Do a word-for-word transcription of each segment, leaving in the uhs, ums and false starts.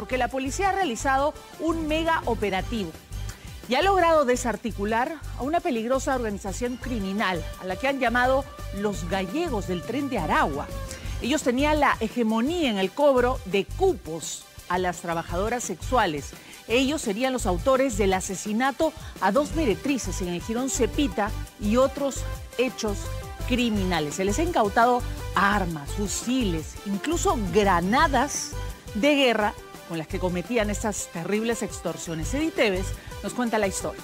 porque la policía ha realizado un mega operativo y ha logrado desarticular a una peligrosa organización criminal a la que han llamado los gallegos del Tren de Aragua. Ellos tenían la hegemonía en el cobro de cupos a las trabajadoras sexuales. Ellos serían los autores del asesinato a dos meretrices en el Jirón Cepita y otros hechos criminales. Se les ha incautado armas, fusiles, incluso granadas de guerra con las que cometían estas terribles extorsiones. Edith Tevez nos cuenta la historia.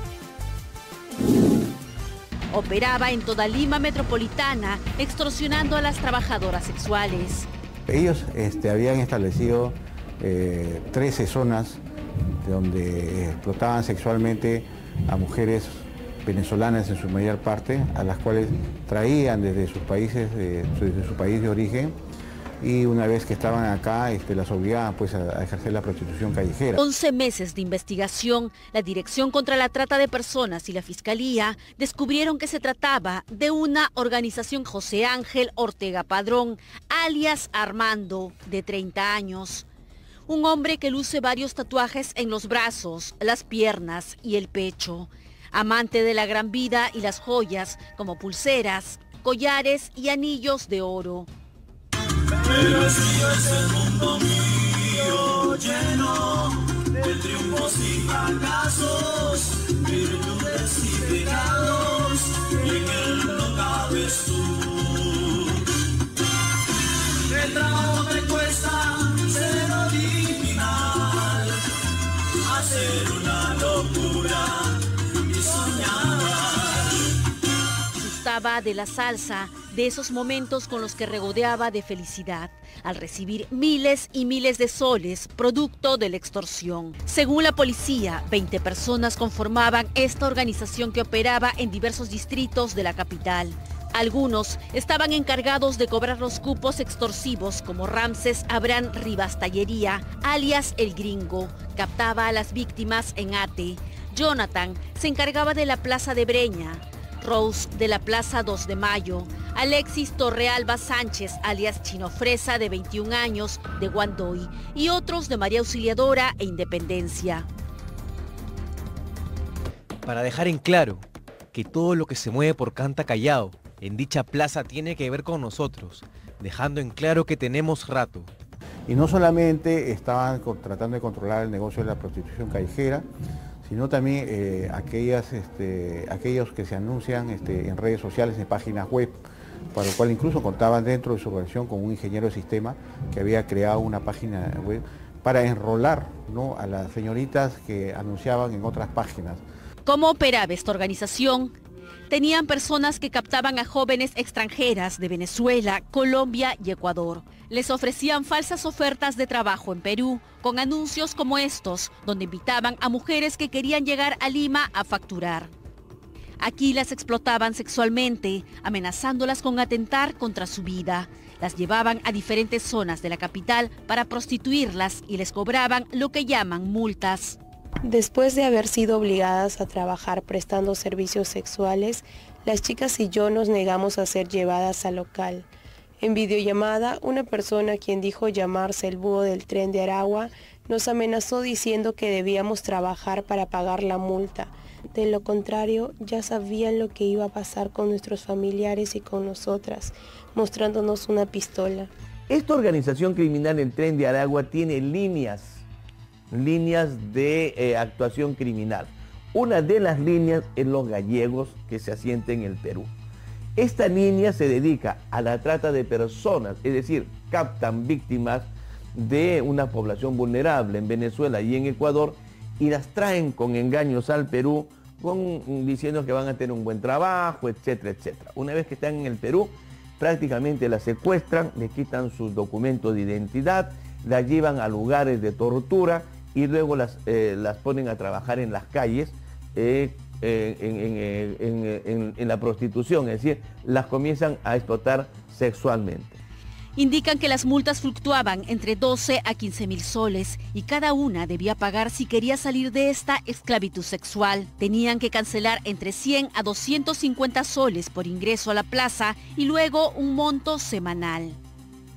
Operaba en toda Lima metropolitana, extorsionando a las trabajadoras sexuales. Ellos este, habían establecido eh, trece zonas donde explotaban sexualmente a mujeres venezolanas en su mayor parte, a las cuales traían desde sus países, de, desde su país de origen, y una vez que estaban acá, este, las obligaban pues, a, a ejercer la prostitución callejera. once meses de investigación, la Dirección contra la Trata de Personas y la Fiscalía descubrieron que se trataba de una organización. José Ángel Ortega Padrón, alias Armando, de treinta años. Un hombre que luce varios tatuajes en los brazos, las piernas y el pecho. Amante de la gran vida y las joyas como pulseras, collares y anillos de oro. Pero así es el mundo mío, lleno de triunfos y fracasos, virtudes y pecados, y en él no cabes tú. El trabajo me cuesta ser original, hacer una locura y soñar. Gustaba de la salsa, de esos momentos con los que regodeaba de felicidad, al recibir miles y miles de soles, producto de la extorsión. Según la policía, veinte personas conformaban esta organización que operaba en diversos distritos de la capital. Algunos estaban encargados de cobrar los cupos extorsivos, como Ramses Abraham Rivas Tallería, alias El Gringo, captaba a las víctimas en Ate. Jonathan se encargaba de la Plaza de Breña, Rose de la Plaza dos de Mayo, Alexis Torrealba Sánchez, alias Chino Fresa, de veintiún años, de Guandoy, y otros de María Auxiliadora e Independencia. Para dejar en claro que todo lo que se mueve por Canta Callao en dicha plaza tiene que ver con nosotros, dejando en claro que tenemos rato. Y no solamente estaban tratando de controlar el negocio de la prostitución callejera, sino también eh, aquellas, este, aquellos que se anuncian este, en redes sociales, en páginas web, para lo cual incluso contaban dentro de su organización con un ingeniero de sistema que había creado una página web para enrolar, ¿no?, a las señoritas que anunciaban en otras páginas. ¿Cómo operaba esta organización? Tenían personas que captaban a jóvenes extranjeras de Venezuela, Colombia y Ecuador. Les ofrecían falsas ofertas de trabajo en Perú, con anuncios como estos, donde invitaban a mujeres que querían llegar a Lima a facturar. Aquí las explotaban sexualmente, amenazándolas con atentar contra su vida. Las llevaban a diferentes zonas de la capital para prostituirlas y les cobraban lo que llaman multas. Después de haber sido obligadas a trabajar prestando servicios sexuales, las chicas y yo nos negamos a ser llevadas al local. En videollamada, una persona, quien dijo llamarse el búho del Tren de Aragua, nos amenazó diciendo que debíamos trabajar para pagar la multa. De lo contrario, ya sabían lo que iba a pasar con nuestros familiares y con nosotras, mostrándonos una pistola. Esta organización criminal, el Tren de Aragua, tiene líneas. líneas de eh, actuación criminal. Una de las líneas es los gallegos que se asienten en el Perú. Esta línea se dedica a la trata de personas, es decir, captan víctimas de una población vulnerable en Venezuela y en Ecuador y las traen con engaños al Perú, con, diciendo que van a tener un buen trabajo, etcétera, etcétera. Una vez que están en el Perú, prácticamente las secuestran, les quitan sus documentos de identidad, las llevan a lugares de tortura y luego las, eh, las ponen a trabajar en las calles eh, eh, en, en, en, en, en la prostitución, es decir, las comienzan a explotar sexualmente. Indican que las multas fluctuaban entre doce a quince mil soles y cada una debía pagar si quería salir de esta esclavitud sexual. Tenían que cancelar entre cien a doscientos cincuenta soles por ingreso a la plaza y luego un monto semanal.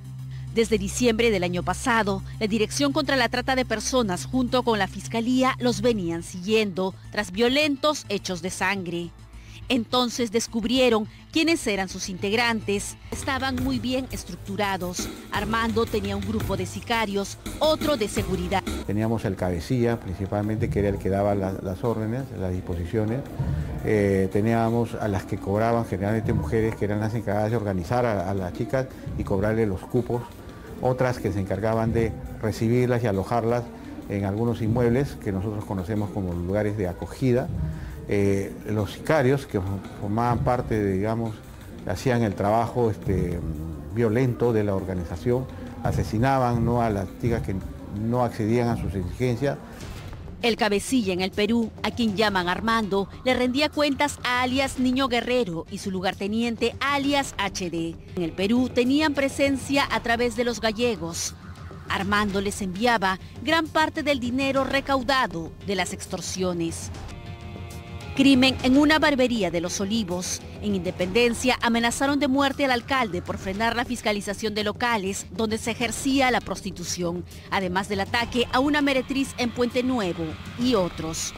Desde diciembre del año pasado, la Dirección contra la Trata de Personas junto con la Fiscalía los venían siguiendo tras violentos hechos de sangre. Entonces descubrieron quiénes eran sus integrantes. Estaban muy bien estructurados. Armando tenía un grupo de sicarios, otro de seguridad. Teníamos el cabecilla, principalmente, que era el que daba la, las órdenes, las disposiciones. Eh, teníamos a las que cobraban, generalmente mujeres, que eran las encargadas de organizar a, a las chicas y cobrarle los cupos. Otras que se encargaban de recibirlas y alojarlas en algunos inmuebles que nosotros conocemos como lugares de acogida. Eh, los sicarios, que formaban parte de, digamos, hacían el trabajo este, violento de la organización, asesinaban, ¿no?, a las chicas que no accedían a sus exigencias. El cabecilla en el Perú, a quien llaman Armando, le rendía cuentas a alias Niño Guerrero y su lugarteniente alias H D. En el Perú tenían presencia a través de los gallegos. Armando les enviaba gran parte del dinero recaudado de las extorsiones. Crimen en una barbería de Los Olivos. En Independencia amenazaron de muerte al alcalde por frenar la fiscalización de locales donde se ejercía la prostitución, además del ataque a una meretriz en Puente Nuevo y otros.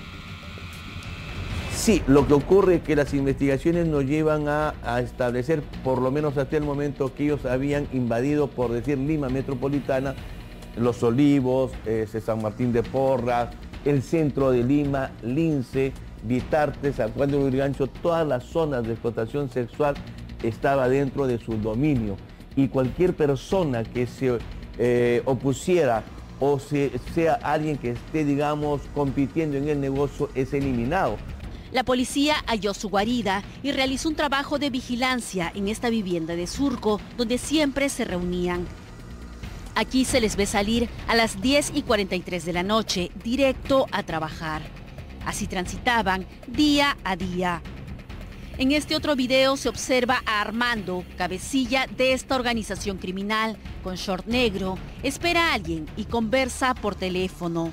Sí, lo que ocurre es que las investigaciones nos llevan a, a establecer, por lo menos hasta el momento, que ellos habían invadido, por decir, Lima Metropolitana, Los Olivos, eh, San Martín de Porras, el centro de Lima, Lince, Vitarte, San Juan de Lurigancho, todas las zonas de explotación sexual estaba dentro de su dominio. Y cualquier persona que se eh, opusiera o se, sea alguien que esté, digamos, compitiendo en el negocio, es eliminado. La policía halló su guarida y realizó un trabajo de vigilancia en esta vivienda de Surco, donde siempre se reunían. Aquí se les ve salir a las diez y cuarenta y tres de la noche, directo a trabajar. Así transitaban día a día. En este otro video se observa a Armando, cabecilla de esta organización criminal, con short negro, espera a alguien y conversa por teléfono.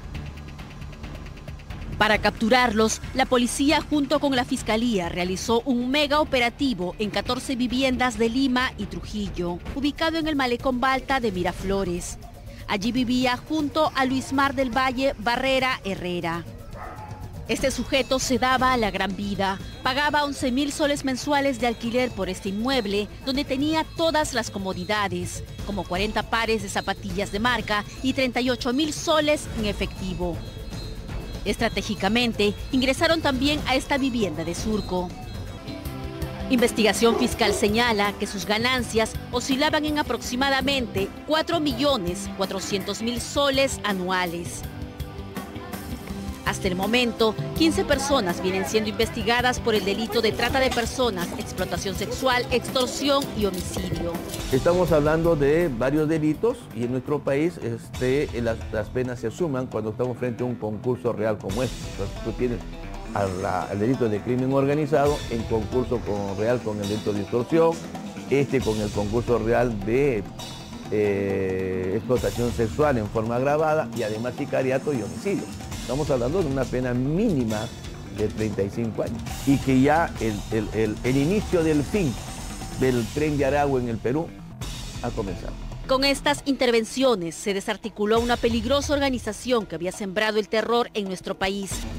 Para capturarlos, la policía junto con la Fiscalía realizó un mega operativo en catorce viviendas de Lima y Trujillo, ubicado en el Malecón Balta de Miraflores. Allí vivía junto a Luismar del Valle Barrera Herrera. Este sujeto se daba a la gran vida, pagaba once mil soles mensuales de alquiler por este inmueble, donde tenía todas las comodidades, como cuarenta pares de zapatillas de marca y treinta y ocho mil soles en efectivo. Estratégicamente, ingresaron también a esta vivienda de Surco. Investigación fiscal señala que sus ganancias oscilaban en aproximadamente cuatro millones cuatrocientos mil soles anuales. Hasta el momento, quince personas vienen siendo investigadas por el delito de trata de personas, explotación sexual, extorsión y homicidio. Estamos hablando de varios delitos y en nuestro país este, las, las penas se asuman cuando estamos frente a un concurso real como este. Entonces, tú tienes al, al delito de crimen organizado en concurso con, real con el delito de extorsión, este con el concurso real de eh, explotación sexual en forma agravada y además sicariato y homicidio. Estamos hablando de una pena mínima de treinta y cinco años y que ya el, el, el, el inicio del fin del Tren de Aragua en el Perú ha comenzado. Con estas intervenciones se desarticuló una peligrosa organización que había sembrado el terror en nuestro país